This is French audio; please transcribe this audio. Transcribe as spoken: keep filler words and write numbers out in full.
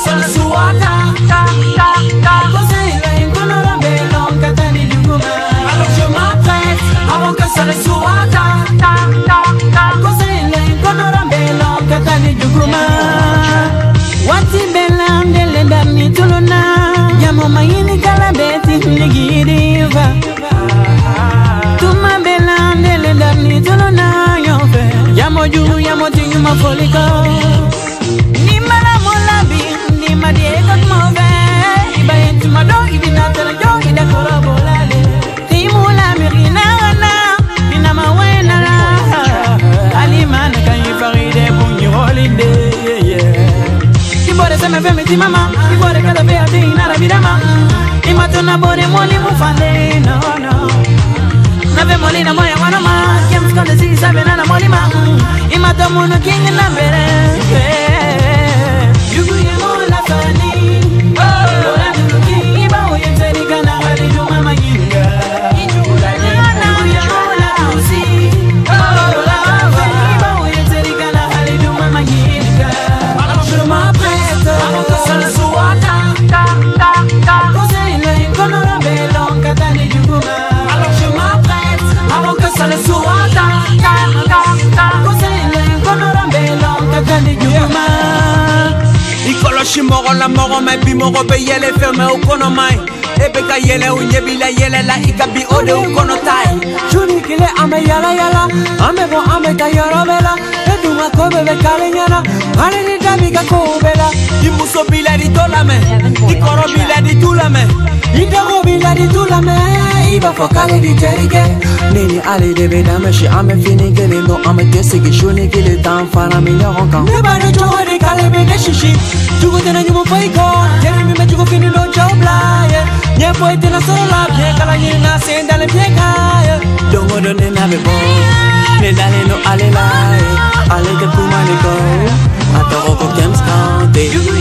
solo suata. Cos'è lei con un rambello, catani di guma? Alors je m'apprête avant que ça ne suata. Cos'è lei con un rambello, catani di guma? Wati bella delle danni tuluna, yamo mayini kalabeti nigiriva. Tuma bella delle danni tuluna, yofe. Yamo ju yamo tingu mafolika. Ni mala molabi, ni madieko move. Iba yentu mado ibina tera jo ida kora bolale. Ni mula mirina wana, ina mawena la. Alimana kanyi faride bunyi holiday. Ibore se me fe meti mama, ibore kada be ati inara bidama. Imatona bore moli mufande, no no. Nabe moli na moya wanoma, kems konde si sabe na na moli ma. Imato munu king na bere. Yugu yemo la fani, ola yugu king iba oye teni kana hali juma mayinga. Yugu la yemo la kusi, ola fani iba oye teni kana hali juma mayinga. Je m'apprête avant que ça ne soit ta ta ta. Cos'è lei con un rambello, catani di guma? Alors je m'apprête avant que ça ne soit ta ta ta ta. Cos'è lei con un rambello, catani di guma? Ikolo shimoro la moro mai bimoro be yele ferme o kono mai. Ebe ka yele o nyebila yele la ikabi ode o kono tai. Juni kile ame yala yala, ame bo ame ka yoro bela. Eduma kobe be kalenyana, ale ni dami ka kobela. Imuso bila di tolame, ikoro bila di tulame. Idoro bila di tulame, iba fokale di terike. Nini ale debe dame shi ame fini kele no ame kese ki shuni kile tan fana mi nyoronka. Neba de jowe de kale be de shishi. Jugo tena nyumo faiko, jemi mi me jugo fini no jobla. Nye po ete na solo la pie kala nye na senda le pie kaya. Dongo do ne na be bon, ne dale no ale la. Ale ke kuma le go, atoro ko kems kante.